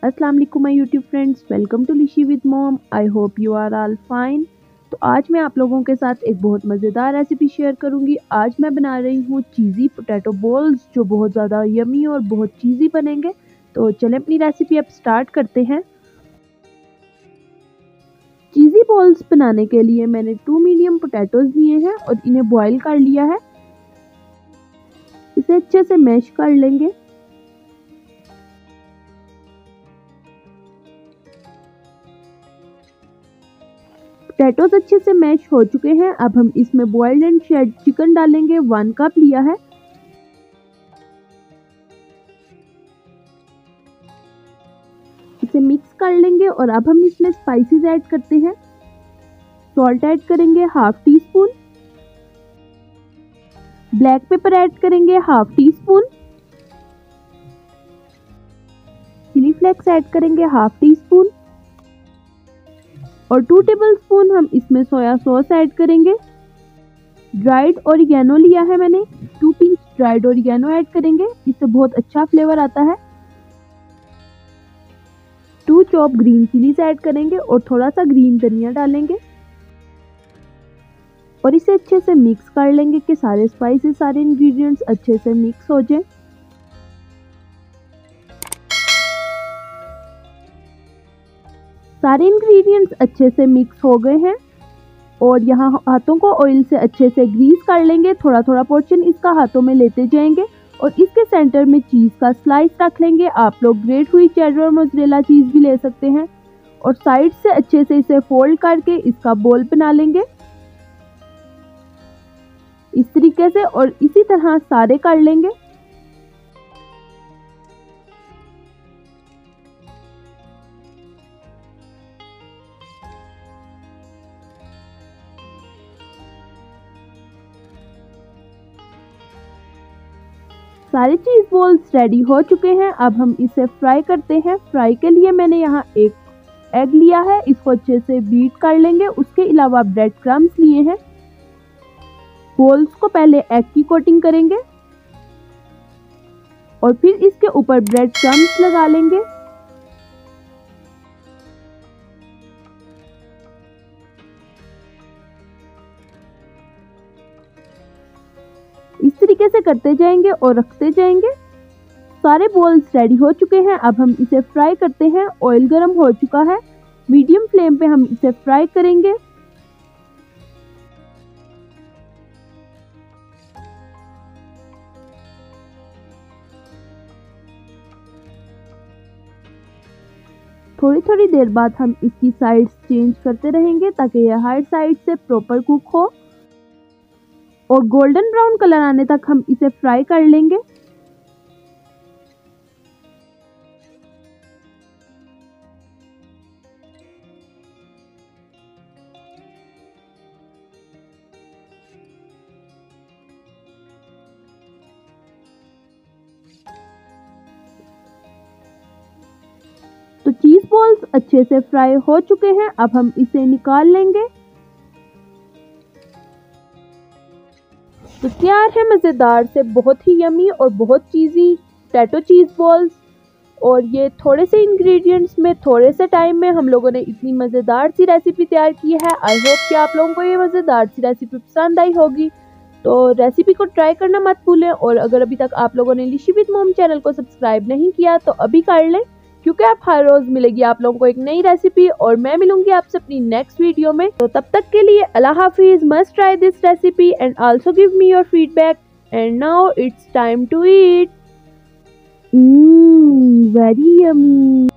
अस्सलाम वालेकुम my YouTube friends, welcome to Lishi with mom. I hope you are all fine. तो आज मैं आप लोगों के साथ एक बहुत मज़ेदार रेसिपी शेयर करूंगी। आज मैं बना रही हूँ चीज़ी पोटैटो बॉल्स, जो बहुत ज़्यादा यमी और बहुत चीज़ी बनेंगे। तो चलें अपनी रेसिपी अब स्टार्ट करते हैं। चीज़ी बॉल्स बनाने के लिए मैंने 2 मीडियम पोटैटोज लिए हैं और इन्हें बॉयल कर लिया है। इसे अच्छे से मैश कर लेंगे। पोटैटोज अच्छे से मैश हो चुके हैं। अब हम इसमें बॉइल्ड एंड शेड चिकन डालेंगे। 1 कप लिया है। इसे मिक्स कर लेंगे और अब हम इसमें स्पाइसेस ऐड करते हैं। सॉल्ट ऐड करेंगे half teaspoon, black pepper add करेंगे half teaspoon, chilli flakes add करेंगे हाफ टी स्पून और 2 टेबलस्पून हम इसमें सोया सॉस ऐड करेंगे। ड्राइड ऑरिगेनो लिया है मैंने, 2 पिंच ड्राइड ऑरिगेनो ऐड करेंगे, इससे बहुत अच्छा फ्लेवर आता है। 2 चॉप ग्रीन चिलीज ऐड करेंगे और थोड़ा सा ग्रीन धनिया डालेंगे और इसे अच्छे से मिक्स कर लेंगे कि सारे स्पाइसेस, सारे इंग्रेडिएंट्स अच्छे से मिक्स हो जाए। सारे इंग्रेडिएंट्स अच्छे से मिक्स हो गए हैं और यहाँ हाथों को ऑयल से अच्छे से ग्रीस कर लेंगे। थोड़ा थोड़ा पोर्शन इसका हाथों में लेते जाएंगे और इसके सेंटर में चीज़ का स्लाइस रख लेंगे। आप लोग ग्रेट हुई चेडर और मोज़रेला चीज़ भी ले सकते हैं और साइड से अच्छे से इसे फोल्ड करके इसका बॉल बना लेंगे इस तरीके से और इसी तरह सारे कर लेंगे। सारे चीज़ बॉल्स रेडी हो चुके हैं। अब हम इसे फ्राई करते हैं। फ्राई के लिए मैंने यहाँ एक एग लिया है, इसको अच्छे से बीट कर लेंगे। उसके अलावा ब्रेड क्रम्स लिए हैं। बॉल्स को पहले एग की कोटिंग करेंगे और फिर इसके ऊपर ब्रेड क्रम्स लगा लेंगे। इस तरीके से करते जाएंगे और रखते जाएंगे। सारे बॉल्स रेडी हो चुके हैं। अब हम इसे फ्राई करते हैं। ऑयल गर्म हो चुका है, मीडियम फ्लेम पे हम इसे फ्राई करेंगे। थोड़ी थोड़ी देर बाद हम इसकी साइड्स चेंज करते रहेंगे ताकि यह हर साइड से प्रॉपर कुक हो और गोल्डन ब्राउन कलर आने तक हम इसे फ्राई कर लेंगे। तो चीज बॉल्स अच्छे से फ्राई हो चुके हैं। अब हम इसे निकाल लेंगे। तो तैयार है मज़ेदार से बहुत ही यमी और बहुत चीज़ी पोटैटो चीज़ बॉल्स। और ये थोड़े से इंग्रेडिएंट्स में, थोड़े से टाइम में हम लोगों ने इतनी मज़ेदार सी रेसिपी तैयार की है। आई होप कि आप लोगों को ये मज़ेदार सी रेसिपी पसंद आई होगी। तो रेसिपी को ट्राई करना मत भूलें और अगर अभी तक आप लोगों ने लिशी विद मॉम चैनल को सब्सक्राइब नहीं किया तो अभी कर लें, क्योंकि आप हर रोज मिलेगी आप लोगों को एक नई रेसिपी और मैं मिलूंगी आपसे अपनी नेक्स्ट वीडियो में। तो तब तक के लिए अल्लाह हाफिज। Must try this recipe and also give me your feedback. And now it's time to eat. Very yummy.